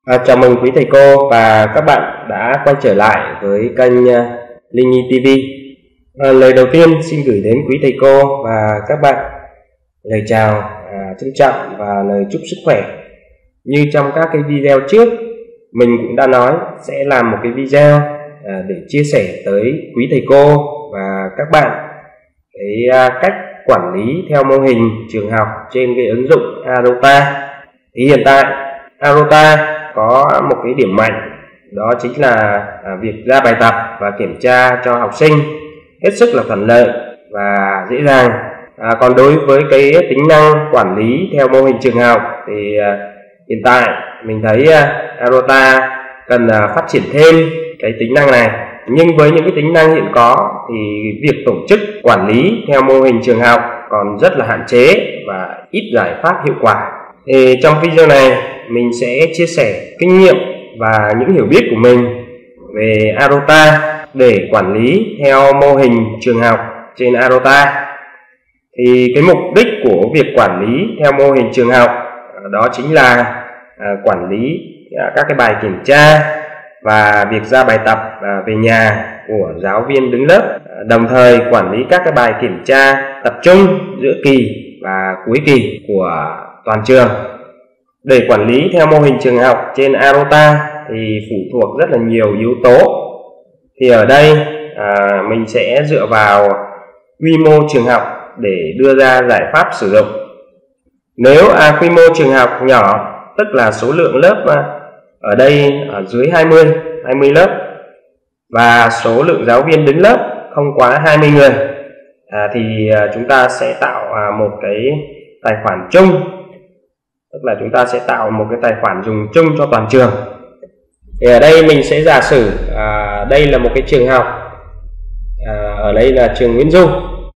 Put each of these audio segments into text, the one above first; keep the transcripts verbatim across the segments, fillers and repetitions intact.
À, chào mừng quý thầy cô và các bạn đã quay trở lại với kênh uh, Linh Nhi ti vi. À, lời đầu tiên xin gửi đến quý thầy cô và các bạn lời chào à, trân trọng và lời chúc sức khỏe. Như trong các cái video trước, mình cũng đã nói sẽ làm một cái video à, để chia sẻ tới quý thầy cô và các bạn cái à, cách quản lý theo mô hình trường học trên cái ứng dụng Arota. Thì hiện tại Arota có một cái điểm mạnh, đó chính là à, việc ra bài tập và kiểm tra cho học sinh hết sức là thuận lợi và dễ dàng. À, còn đối với cái tính năng quản lý theo mô hình trường học thì à, hiện tại mình thấy à, Arota cần à, phát triển thêm cái tính năng này. Nhưng với những cái tính năng hiện có thì việc tổ chức quản lý theo mô hình trường học còn rất là hạn chế và ít giải pháp hiệu quả. Thì trong video này mình sẽ chia sẻ kinh nghiệm và những hiểu biết của mình về Arota để quản lý theo mô hình trường học trên Arota. Thì cái mục đích của việc quản lý theo mô hình trường học đó chính là à, quản lý à, các cái bài kiểm tra và việc ra bài tập à, về nhà của giáo viên đứng lớp, à, đồng thời quản lý các cái bài kiểm tra tập trung giữa kỳ và cuối kỳ của toàn trường. Để quản lý theo mô hình trường học trên Arota thì phụ thuộc rất là nhiều yếu tố. Thì ở đây à, mình sẽ dựa vào quy mô trường học để đưa ra giải pháp sử dụng. Nếu à, quy mô trường học nhỏ, tức là số lượng lớp à, ở đây ở dưới hai mươi, hai mươi lớp và số lượng giáo viên đứng lớp không quá hai mươi người, à, thì à, chúng ta sẽ tạo à, một cái tài khoản chung. Tức là chúng ta sẽ tạo một cái tài khoản dùng chung cho toàn trường. Thì ở đây mình sẽ giả sử à, đây là một cái trường học, à, ở đây là trường Nguyễn Du.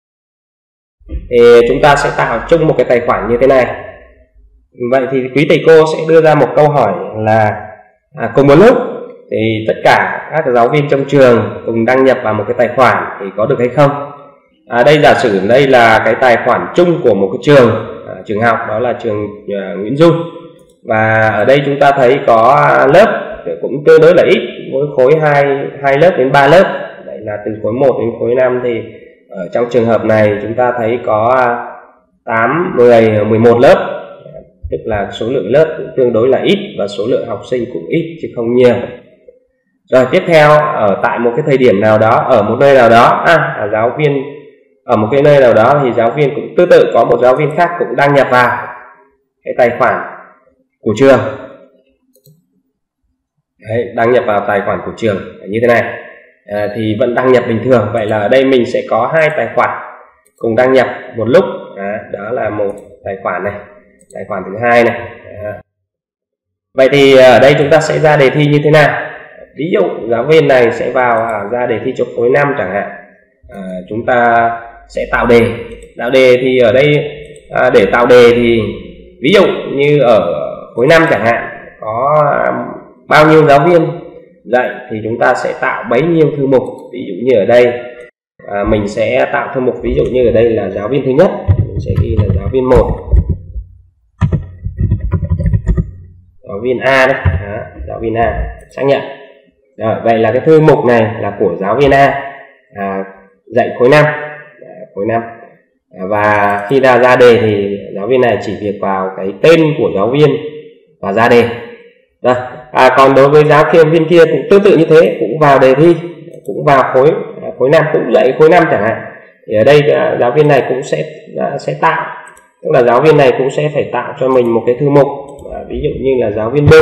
Thì chúng ta sẽ tạo chung một cái tài khoản như thế này. Vậy thì quý thầy cô sẽ đưa ra một câu hỏi là à, cùng một lúc thì tất cả các giáo viên trong trường cùng đăng nhập vào một cái tài khoản thì có được hay không? À, đây giả sử đây là cái tài khoản chung của một cái trường à, trường học, đó là trường à, Nguyễn Du. Và ở đây chúng ta thấy có lớp cũng tương đối là ít, mỗi khối hai hai lớp đến ba lớp. Đấy là từ khối một đến khối năm. Thì ở trong trường hợp này chúng ta thấy có tám, mười, mười một lớp, tức là số lượng lớp cũng tương đối là ít và số lượng học sinh cũng ít chứ không nhiều. Rồi tiếp theo, ở tại một cái thời điểm nào đó, ở một nơi nào đó, à, giáo viên ở một cái nơi nào đó thì giáo viên cũng tương tự có một giáo viên khác cũng đăng nhập vào cái tài khoản của trường. Đấy, đăng nhập vào tài khoản của trường như thế này, à, thì vẫn đăng nhập bình thường. Vậy là ở đây mình sẽ có hai tài khoản cùng đăng nhập một lúc. À, đó là một tài khoản này, tài khoản thứ hai này. À. Vậy thì ở đây chúng ta sẽ ra đề thi như thế nào? Ví dụ giáo viên này sẽ vào à, ra đề thi cho khối năm chẳng hạn. À, chúng ta sẽ tạo đề. Tạo đề thì ở đây à, để tạo đề thì ví dụ như ở khối năm chẳng hạn có à, bao nhiêu giáo viên dạy thì chúng ta sẽ tạo bấy nhiêu thư mục. Ví dụ như ở đây à, mình sẽ tạo thư mục, ví dụ như ở đây là giáo viên thứ nhất, mình sẽ ghi là giáo viên một, giáo viên A đấy, đó, giáo viên A xác nhận. Rồi, vậy là cái thư mục này là của giáo viên A à, dạy khối năm, à, khối năm. À, và khi ra ra đề thì giáo viên này chỉ việc vào cái tên của giáo viên và ra đề. Rồi, à, còn đối với giáo viên kia cũng tương tự như thế, cũng vào đề thi, cũng vào khối à, khối năm, cũng dạy khối năm chẳng hạn. Thì ở đây à, giáo viên này cũng sẽ à, sẽ tạo, tức là giáo viên này cũng sẽ phải tạo cho mình một cái thư mục, à, ví dụ như là giáo viên B.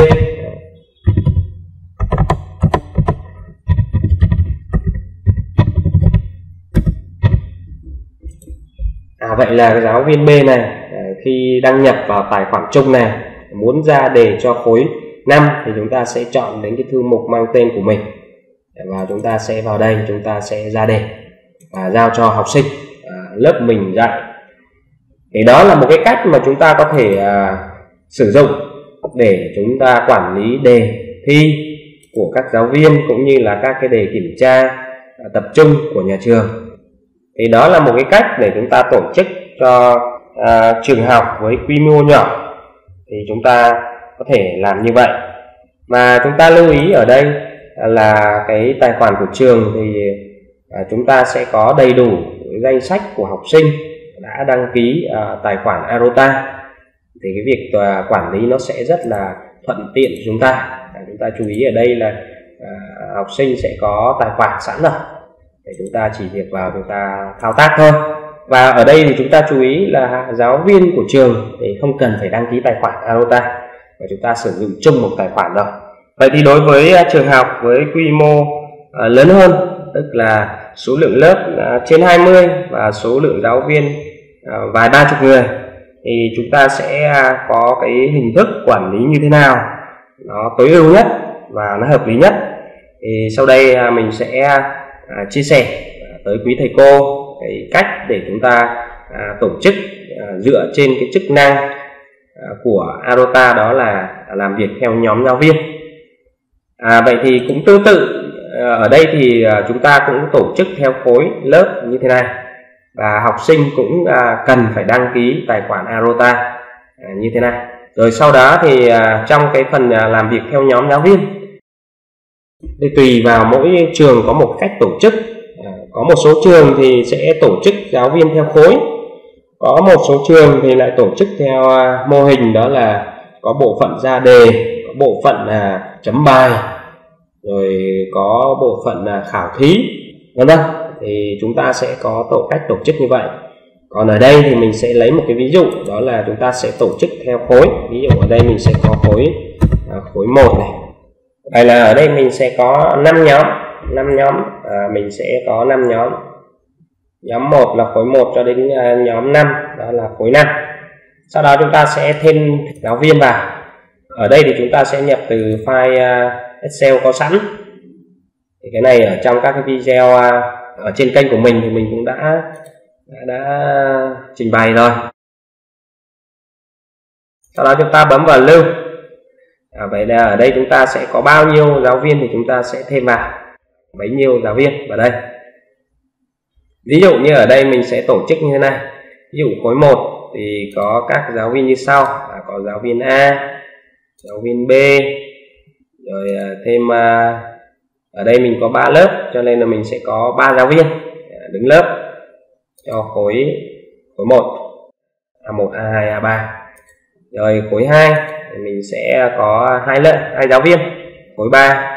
À, vậy là giáo viên B này à, khi đăng nhập vào tài khoản chung này muốn ra đề cho khối năm thì chúng ta sẽ chọn đến cái thư mục mang tên của mình và chúng ta sẽ vào đây, chúng ta sẽ ra đề và giao cho học sinh à, lớp mình dạy. Thì đó là một cái cách mà chúng ta có thể à, sử dụng để chúng ta quản lý đề thi của các giáo viên cũng như là các cái đề kiểm tra à, tập trung của nhà trường. Thì đó là một cái cách để chúng ta tổ chức cho à, trường học với quy mô nhỏ thì chúng ta có thể làm như vậy. Mà chúng ta lưu ý ở đây là cái tài khoản của trường thì chúng ta sẽ có đầy đủ danh sách của học sinh đã đăng ký tài khoản Arota, thì cái việc quản lý nó sẽ rất là thuận tiện cho chúng ta. Chúng ta chú ý ở đây là học sinh sẽ có tài khoản sẵn rồi, để chúng ta chỉ việc vào chúng ta thao tác thôi. Và ở đây thì chúng ta chú ý là giáo viên của trường thì không cần phải đăng ký tài khoản Arota, và chúng ta sử dụng chung một tài khoản rồi. Vậy thì đối với trường học với quy mô uh, lớn hơn, tức là số lượng lớp uh, trên hai mươi và số lượng giáo viên uh, vài ba chục người, thì chúng ta sẽ uh, có cái hình thức quản lý như thế nào nó tối ưu nhất và nó hợp lý nhất. Thì sau đây uh, mình sẽ uh, chia sẻ uh, tới quý thầy cô cái cách để chúng ta uh, tổ chức uh, dựa trên cái chức năng uh, của Arota, đó là làm việc theo nhóm giáo viên. À, vậy thì cũng tương tự ở đây thì chúng ta cũng tổ chức theo khối lớp như thế này, và học sinh cũng à, cần phải đăng ký tài khoản Arota à, như thế này. Rồi sau đó thì à, trong cái phần à, làm việc theo nhóm giáo viên thì tùy vào mỗi trường có một cách tổ chức. À, có một số trường thì sẽ tổ chức giáo viên theo khối, có một số trường thì lại tổ chức theo à, mô hình, đó là có bộ phận ra đề, có bộ phận à, chấm bài, rồi có bộ phận à, khảo thí, vân vân. Thì chúng ta sẽ có tổ cách tổ chức như vậy. Còn ở đây thì mình sẽ lấy một cái ví dụ, đó là chúng ta sẽ tổ chức theo khối. Ví dụ ở đây mình sẽ có khối à, khối một này. Đây là ở đây mình sẽ có năm nhóm, năm nhóm à, mình sẽ có năm nhóm. Nhóm một là khối một cho đến à, nhóm năm, đó là khối năm. Sau đó chúng ta sẽ thêm giáo viên vào. Ở đây thì chúng ta sẽ nhập từ file Excel có sẵn. Thì cái này ở trong các cái video ở trên kênh của mình thì mình cũng đã đã, đã trình bày rồi. Sau đó chúng ta bấm vào lưu. À, vậy là ở đây chúng ta sẽ có bao nhiêu giáo viên thì chúng ta sẽ thêm vào bấy nhiêu giáo viên vào đây. Ví dụ như ở đây mình sẽ tổ chức như thế này. Ví dụ khối một thì có các giáo viên như sau, à, có giáo viên A, giáo viên B, rồi thêm ở đây mình có ba lớp cho nên là mình sẽ có ba giáo viên đứng lớp cho khối khối một, A một, A hai, A ba. Rồi khối hai thì mình sẽ có hai lớp, hai giáo viên. Khối ba,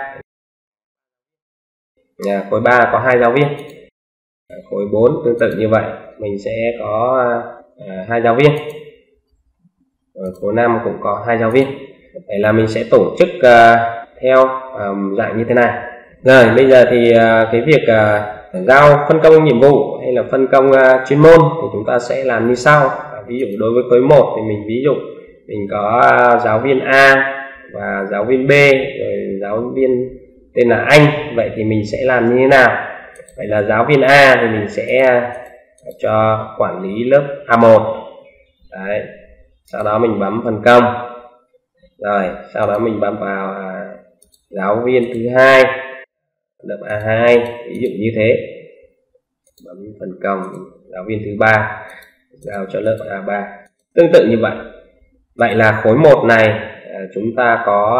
khối ba có hai giáo viên. Khối bốn tương tự như vậy, mình sẽ có uh, hai giáo viên. Rồi khối năm cũng có hai giáo viên. Vậy là mình sẽ tổ chức uh, theo uh, dạng như thế này. Rồi bây giờ thì uh, cái việc uh, giao phân công nhiệm vụ hay là phân công uh, chuyên môn thì chúng ta sẽ làm như sau. Uh, ví dụ đối với khối một thì mình ví dụ mình có uh, giáo viên A và giáo viên B, rồi giáo viên tên là Anh. Vậy thì mình sẽ làm như thế nào? Vậy là giáo viên A thì mình sẽ cho quản lý lớp A một. Đấy. Sau đó mình bấm phân công. Rồi sau đó mình bấm vào à, giáo viên thứ hai lớp A hai, ví dụ như thế. Bấm phân công giáo viên thứ ba giao cho lớp A ba. Tương tự như vậy. Vậy là khối một này à, chúng ta có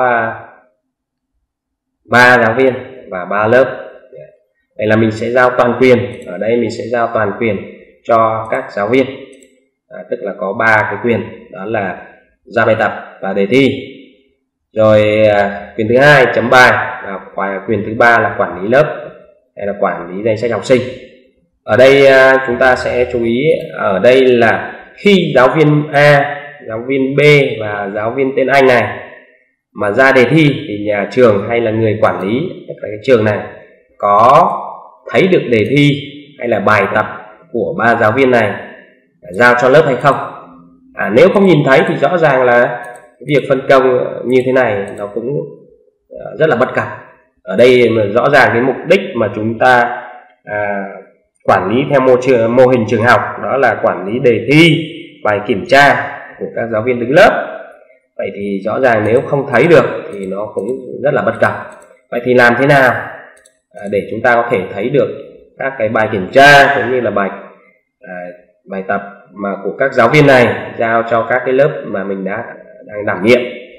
ba giáo viên và ba lớp. Vậy là mình sẽ giao toàn quyền, ở đây mình sẽ giao toàn quyền cho các giáo viên, à, tức là có ba cái quyền, đó là ra bài tập và đề thi. Rồi à, quyền thứ hai chấm bài, và quyền thứ ba là quản lý lớp hay là quản lý danh sách học sinh. Ở đây à, chúng ta sẽ chú ý ở đây là khi giáo viên A, giáo viên B và giáo viên tên Anh này mà ra đề thi thì nhà trường hay là người quản lý tất cả cái trường này có thấy được đề thi hay là bài tập của ba giáo viên này giao cho lớp hay không. À, nếu không nhìn thấy thì rõ ràng là việc phân công như thế này nó cũng rất là bất cập. Ở đây rõ ràng cái mục đích mà chúng ta à, quản lý theo mô, trường, mô hình trường học, đó là quản lý đề thi, bài kiểm tra của các giáo viên đứng lớp. Vậy thì rõ ràng nếu không thấy được thì nó cũng rất là bất cập. Vậy thì làm thế nào để chúng ta có thể thấy được các cái bài kiểm tra cũng như là bài à, bài tập mà của các giáo viên này giao cho các cái lớp mà mình đã đang đảm nhiệm?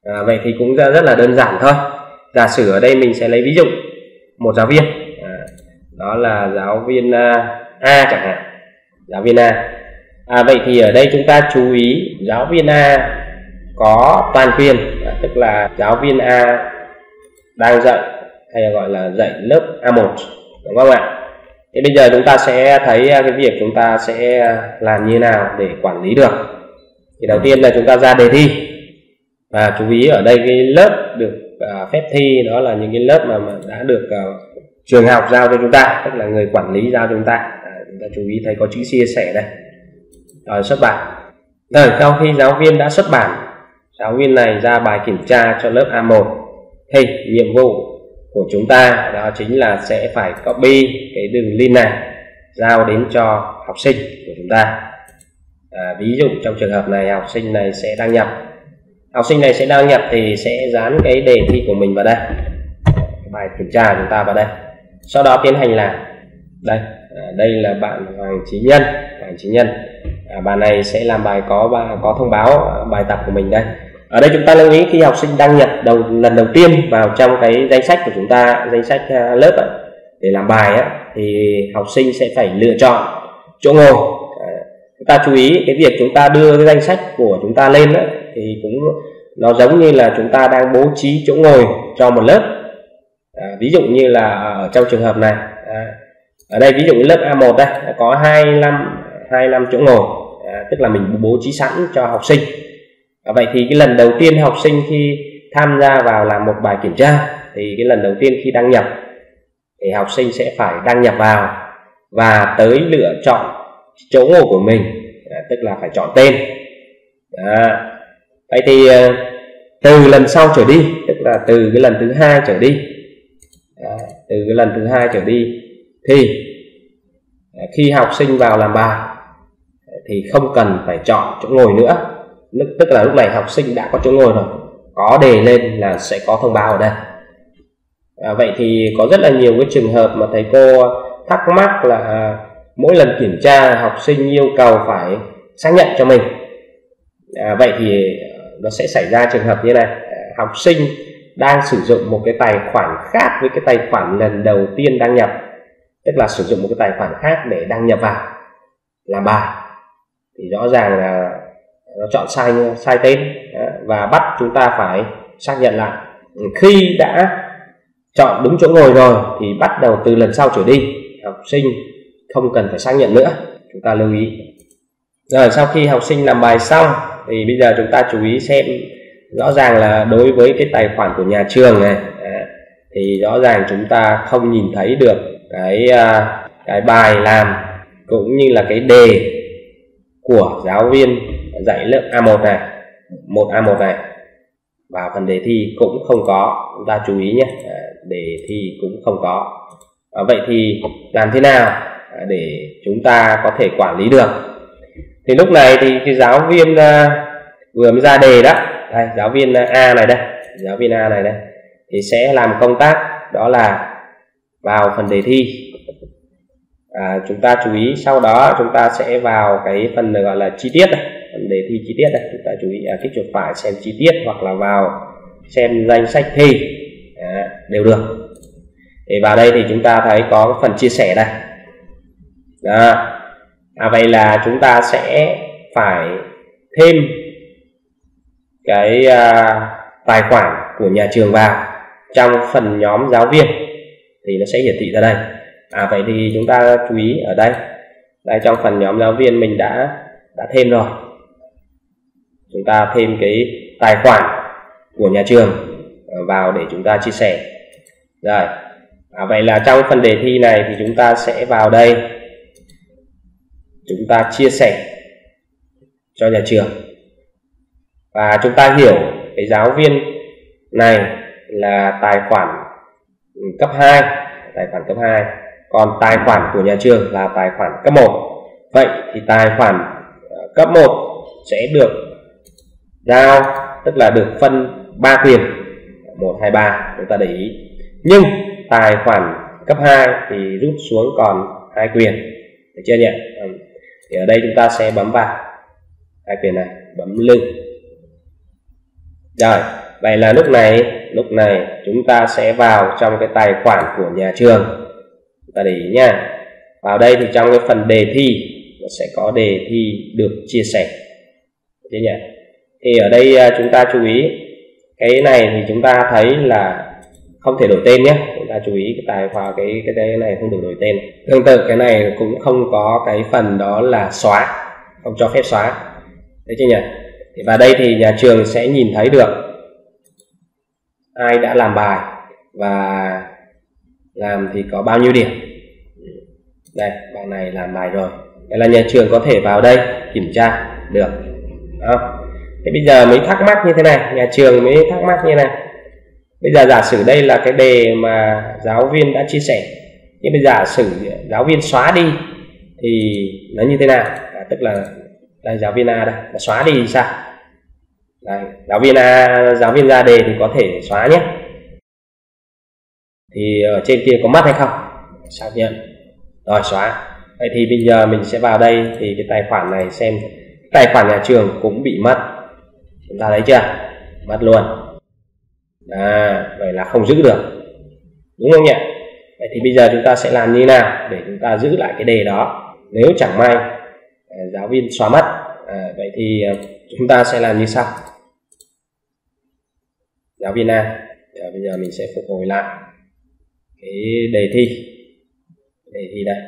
À, vậy thì cũng rất là đơn giản thôi. Giả sử ở đây mình sẽ lấy ví dụ một giáo viên, à, đó là giáo viên uh, A chẳng hạn, giáo viên A. À, vậy thì ở đây chúng ta chú ý giáo viên A có toàn quyền, à, tức là giáo viên A đang dạy hay là gọi là dạy lớp A một, đúng không ạ? Thì bây giờ chúng ta sẽ thấy cái việc chúng ta sẽ làm như nào để quản lý được. Thì đầu tiên là chúng ta ra đề thi, và chú ý ở đây cái lớp được uh, phép thi đó là những cái lớp mà, mà đã được uh, trường học giao cho chúng ta, tức là người quản lý giao cho chúng ta. À, chúng ta chú ý thấy có chữ chia sẻ đây. Rồi xuất bản. Rồi sau khi giáo viên đã xuất bản, giáo viên này ra bài kiểm tra cho lớp A một, thì nhiệm vụ của chúng ta đó chính là sẽ phải copy cái đường link này giao đến cho học sinh của chúng ta. À, ví dụ trong trường hợp này học sinh này sẽ đăng nhập, học sinh này sẽ đăng nhập thì sẽ dán cái đề thi của mình vào đây, cái bài kiểm tra của chúng ta vào đây, sau đó tiến hành làm. Đây, à, đây là bạn Hoàng Chí Nhân, Hoàng Chí Nhân. À, bạn này sẽ làm bài có có thông báo bài tập của mình đây. Ở đây chúng ta lưu ý khi học sinh đăng nhập đầu lần đầu tiên vào trong cái danh sách của chúng ta, danh sách uh, lớp ấy, để làm bài ấy, thì học sinh sẽ phải lựa chọn chỗ ngồi. À, chúng ta chú ý cái việc chúng ta đưa cái danh sách của chúng ta lên ấy, thì cũng nó giống như là chúng ta đang bố trí chỗ ngồi cho một lớp. À, ví dụ như là ở trong trường hợp này, à, ở đây ví dụ như lớp A một đây có hai mươi lăm chỗ ngồi, à, tức là mình bố trí sẵn cho học sinh. À, vậy thì cái lần đầu tiên học sinh khi tham gia vào làm một bài kiểm tra, thì cái lần đầu tiên khi đăng nhập thì học sinh sẽ phải đăng nhập vào và tới lựa chọn chỗ ngồi của mình, à, tức là phải chọn tên. À, vậy thì từ lần sau trở đi, tức là từ cái lần thứ hai trở đi, à, từ cái lần thứ hai trở đi thì khi học sinh vào làm bài thì không cần phải chọn chỗ ngồi nữa, tức là lúc này học sinh đã có chỗ ngồi rồi, có đề lên là sẽ có thông báo ở đây. À, vậy thì có rất là nhiều cái trường hợp mà thầy cô thắc mắc là à, mỗi lần kiểm tra học sinh yêu cầu phải xác nhận cho mình. À, vậy thì nó sẽ xảy ra trường hợp như này, à, học sinh đang sử dụng một cái tài khoản khác với cái tài khoản lần đầu tiên đăng nhập, tức là sử dụng một cái tài khoản khác để đăng nhập vào làm bài, thì rõ ràng là nó chọn sai sai tên và bắt chúng ta phải xác nhận lại. Khi đã chọn đúng chỗ ngồi rồi thì bắt đầu từ lần sau trở đi học sinh không cần phải xác nhận nữa, chúng ta lưu ý. Rồi sau khi học sinh làm bài xong thì bây giờ chúng ta chú ý xem, rõ ràng là đối với cái tài khoản của nhà trường này thì rõ ràng chúng ta không nhìn thấy được cái cái bài làm cũng như là cái đề của giáo viên dạy lớp A một này, một A một này, và phần đề thi cũng không có, chúng ta chú ý nhé, đề thi cũng không có. À, vậy thì làm thế nào để chúng ta có thể quản lý được? Thì lúc này thì cái giáo viên uh, vừa mới ra đề đó, đây, giáo viên A này đây, giáo viên A này đây, thì sẽ làm công tác đó là vào phần đề thi. À, chúng ta chú ý sau đó chúng ta sẽ vào cái phần gọi là chi tiết này, phần đề thi chi tiết này, chúng ta chú ý à, kích chuột phải xem chi tiết hoặc là vào xem danh sách thi, à, đều được. Thì vào đây thì chúng ta thấy có phần chia sẻ đây. Đó. À, vậy là chúng ta sẽ phải thêm cái à, tài khoản của nhà trường vào trong phần nhóm giáo viên thì nó sẽ hiển thị ra đây. À, vậy thì chúng ta chú ý ở đây, đây trong phần nhóm giáo viên mình đã đã thêm rồi, chúng ta thêm cái tài khoản của nhà trường vào để chúng ta chia sẻ. Rồi, à, vậy là trong phần đề thi này thì chúng ta sẽ vào đây, chúng ta chia sẻ cho nhà trường và chúng ta hiểu cái giáo viên này là tài khoản cấp hai, tài khoản cấp hai, còn tài khoản của nhà trường là tài khoản cấp một. Vậy thì tài khoản cấp một sẽ được giao, tức là được phân ba quyền, một, hai, ba, chúng ta để ý. Nhưng tài khoản cấp hai thì rút xuống còn hai quyền, được chưa nhỉ? Thì ở đây chúng ta sẽ bấm vào hai quyền này, bấm lưng. Rồi, vậy là lúc này lúc này chúng ta sẽ vào trong cái tài khoản của nhà trường. Chúng ta để ý nha. Vào đây thì trong cái phần đề thi nó sẽ có đề thi được chia sẻ. Thế nhỉ? Thì ở đây chúng ta chú ý cái này thì chúng ta thấy là không thể đổi tên nhé. Chúng ta chú ý cái tài khoản cái cái cái này không được đổi tên. Tương tự cái này cũng không có cái phần đó là xóa, không cho phép xóa. Thế chứ nhỉ? Thì vào đây thì nhà trường sẽ nhìn thấy được ai đã làm bài và làm thì có bao nhiêu điểm. Đây, bạn này làm bài rồi. Đây là nhà trường có thể vào đây kiểm tra được. Đó. Thế bây giờ mới thắc mắc như thế này, nhà trường mới thắc mắc như thế này. Bây giờ giả sử đây là cái đề mà giáo viên đã chia sẻ, nhưng bây giờ giả sử giáo viên xóa đi thì nó như thế nào? À, tức là đây giáo viên A đây, nó xóa đi thì sao? Đây, giáo viên A, giáo viên ra đề thì có thể xóa nhé. Thì ở trên kia có mất hay không? Xác nhận. Rồi xóa. Vậy thì bây giờ mình sẽ vào đây thì cái tài khoản này xem tài khoản nhà trường cũng bị mất. Chúng ta thấy chưa? Mất luôn. À, vậy là không giữ được. Đúng không nhỉ? Vậy thì bây giờ chúng ta sẽ làm như thế nào để chúng ta giữ lại cái đề đó nếu chẳng may giáo viên xóa mất. À, vậy thì chúng ta sẽ làm như sau. Giáo viên A, à, bây giờ mình sẽ phục hồi lại cái đề thi. Đề thi đây.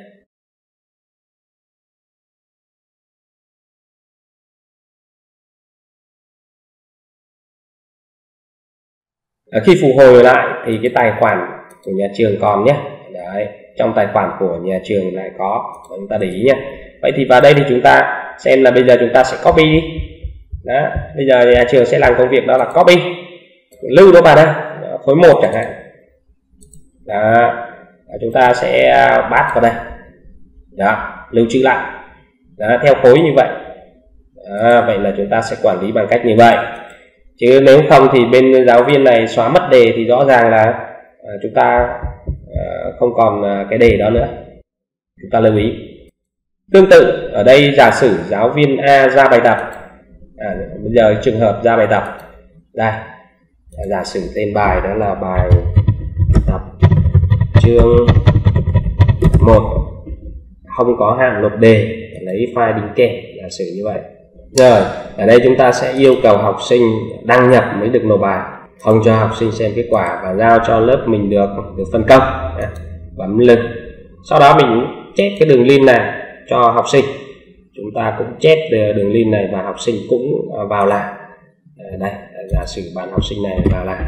À, khi phục hồi lại thì cái tài khoản của nhà trường còn nhé. Đấy, trong tài khoản của nhà trường lại có, chúng ta để ý nhé. Vậy thì vào đây thì chúng ta xem là bây giờ chúng ta sẽ copy đi. Đó, bây giờ nhà trường sẽ làm công việc đó là copy, lưu nó vào đây, khối một chẳng hạn. Đó, chúng ta sẽ bắt vào đây. Đó, lưu trữ lại. Đó, theo khối như vậy. Đó, vậy là chúng ta sẽ quản lý bằng cách như vậy. Chứ nếu không thì bên giáo viên này xóa mất đề thì rõ ràng là à, chúng ta à, không còn à, cái đề đó nữa. Chúng ta lưu ý. Tương tự ở đây giả sử giáo viên A ra bài tập. À, bây giờ trường hợp ra bài tập. Đây, giả sử tên bài đó là bài tập chương một, không có hạng nộp đề, lấy file đính kèm, giả sử như vậy. Rồi, ở đây chúng ta sẽ yêu cầu học sinh đăng nhập mới được nộp bài, không cho học sinh xem kết quả và giao cho lớp mình được được phân công. Đấy, bấm link. Sau đó mình chép cái đường link này cho học sinh. Chúng ta cũng chép đường link này và học sinh cũng vào làm. Đây, giả sử bạn học sinh này vào làm.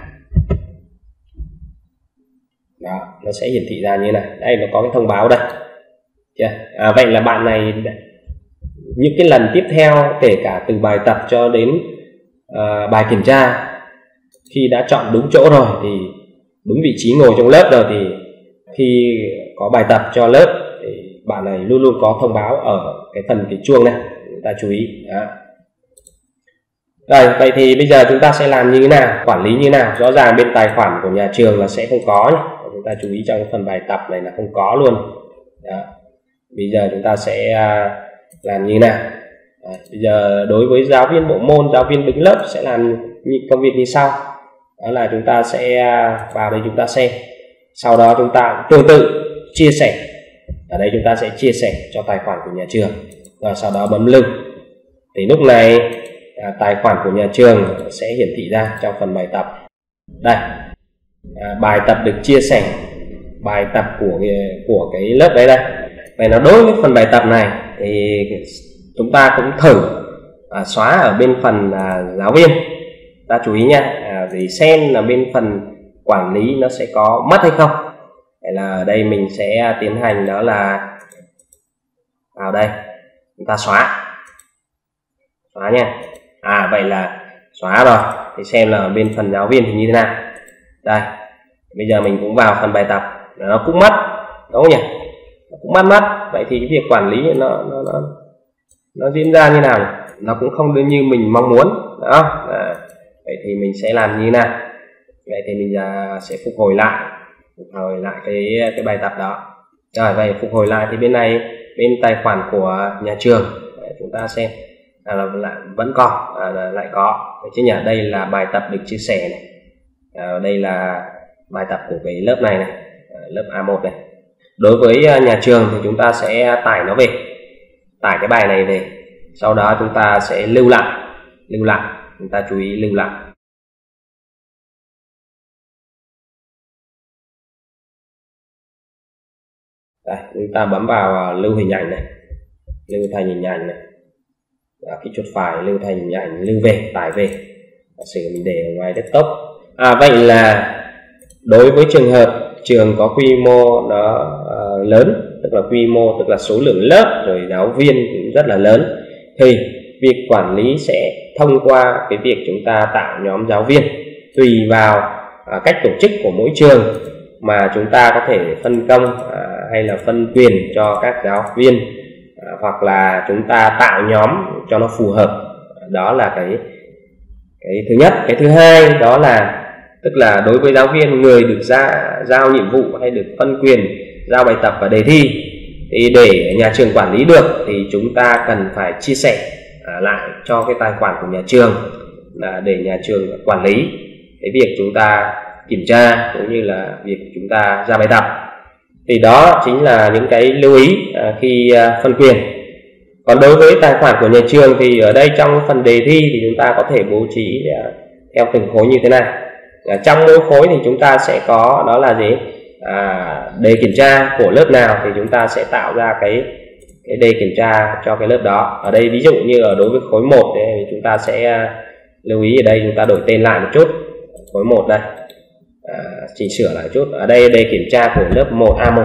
Đó, nó sẽ hiển thị ra như thế này. Đây, nó có cái thông báo đây. Chưa? À, vậy là bạn này những cái lần tiếp theo, kể cả từ bài tập cho đến uh, bài kiểm tra, khi đã chọn đúng chỗ rồi thì đúng vị trí ngồi trong lớp rồi thì khi có bài tập cho lớp thì bạn này luôn luôn có thông báo ở cái phần cái chuông này, chúng ta chú ý. Đó. Rồi, vậy thì bây giờ chúng ta sẽ làm như thế nào, quản lý như thế nào? Rõ ràng bên tài khoản của nhà trường là sẽ không có nhé. Chúng ta chú ý trong cái phần bài tập này là không có luôn. Đó. Bây giờ chúng ta sẽ uh, làm như thế nào? À, bây giờ đối với giáo viên bộ môn, giáo viên đứng lớp sẽ làm những công việc như sau. Đó là chúng ta sẽ vào đây chúng ta xem. Sau đó chúng ta tương tự chia sẻ. Ở đây chúng ta sẽ chia sẻ cho tài khoản của nhà trường. Rồi sau đó bấm link. Thì lúc này à, tài khoản của nhà trường sẽ hiển thị ra trong phần bài tập. Đây, à, bài tập được chia sẻ. Bài tập của của cái lớp đấy đây. Vậy là đối với phần bài tập này thì chúng ta cũng thử à, xóa ở bên phần à, giáo viên. Ta chú ý nha, à, để xem là bên phần quản lý nó sẽ có mất hay không. Vậy là ở đây mình sẽ tiến hành đó là vào đây chúng ta xóa xóa nha. À, vậy là xóa rồi thì xem là bên phần giáo viên thì như thế nào. Đây, bây giờ mình cũng vào phần bài tập, nó cũng mất, đúng không nhỉ? Nó cũng mất mất. Vậy thì cái việc quản lý nó nó nó, nó diễn ra như nào nhỉ? Nó cũng không như mình mong muốn đó. À, vậy thì mình sẽ làm như thế nào? Vậy thì mình uh, sẽ phục hồi lại phục hồi lại cái cái bài tập đó. Rồi, vậy phục hồi lại thì bên này bên tài khoản của nhà trường, vậy chúng ta xem à, là lại vẫn còn à, là lại có được chứ nhỉ. Đây là bài tập được chia sẻ này, à, đây là bài tập của cái lớp này này, à, lớp A một này. Đối với nhà trường thì chúng ta sẽ tải nó về, tải cái bài này về, sau đó chúng ta sẽ lưu lại, lưu lại, chúng ta chú ý lưu lại. Đây, chúng ta bấm vào lưu hình ảnh này, lưu thành hình ảnh này, à, cái chuột phải lưu thành hình ảnh, lưu về, tải về, sử mình để ở ngoài desktop. À, vậy là đối với trường hợp trường có quy mô nó uh, lớn, tức là quy mô tức là số lượng lớp rồi giáo viên cũng rất là lớn, thì việc quản lý sẽ thông qua cái việc chúng ta tạo nhóm giáo viên. Tùy vào uh, cách tổ chức của mỗi trường mà chúng ta có thể phân công uh, hay là phân quyền cho các giáo viên, uh, hoặc là chúng ta tạo nhóm cho nó phù hợp. Đó là cái cái thứ nhất. Cái thứ hai đó là tức là đối với giáo viên, người được ra, giao nhiệm vụ hay được phân quyền giao bài tập và đề thi, thì để nhà trường quản lý được thì chúng ta cần phải chia sẻ à, lại cho cái tài khoản của nhà trường, là để nhà trường quản lý cái việc chúng ta kiểm tra cũng như là việc chúng ta ra bài tập. Thì đó chính là những cái lưu ý à, khi à, phân quyền. Còn đối với tài khoản của nhà trường thì ở đây trong phần đề thi thì chúng ta có thể bố trí à, theo từng khối như thế này. À, trong mỗi khối thì chúng ta sẽ có đó là gì, à, đề kiểm tra của lớp nào thì chúng ta sẽ tạo ra cái cái đề kiểm tra cho cái lớp đó. Ở đây ví dụ như ở đối với khối một thì chúng ta sẽ uh, lưu ý ở đây chúng ta đổi tên lại một chút. Khối một đây, à, chỉnh sửa lại chút. Ở đây đề kiểm tra của lớp một A một.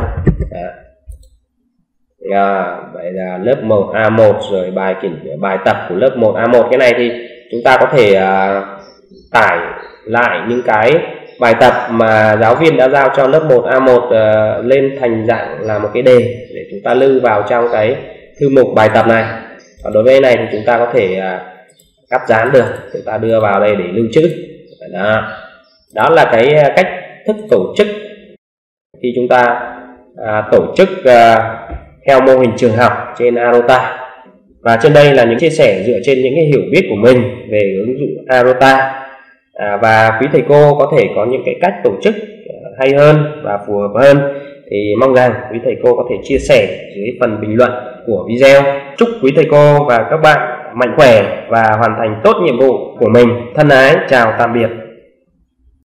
À, vậy là lớp một A một, rồi bài kiểm bài tập của lớp một A một. Cái này thì chúng ta có thể uh, tải lại những cái bài tập mà giáo viên đã giao cho lớp một A một uh, lên thành dạng là một cái đề để chúng ta lưu vào trong cái thư mục bài tập này. Còn đối với này thì chúng ta có thể uh, cắt dán được, chúng ta đưa vào đây để lưu trữ. Đó, đó là cái cách thức tổ chức khi chúng ta uh, tổ chức uh, theo mô hình trường học trên Arota. Và trên đây là những chia sẻ dựa trên những cái hiểu biết của mình về ứng dụng Arota. À, và quý thầy cô có thể có những cái cách tổ chức hay hơn và phù hợp hơn thì mong rằng quý thầy cô có thể chia sẻ dưới phần bình luận của video. Chúc quý thầy cô và các bạn mạnh khỏe và hoàn thành tốt nhiệm vụ của mình. Thân ái, chào tạm biệt.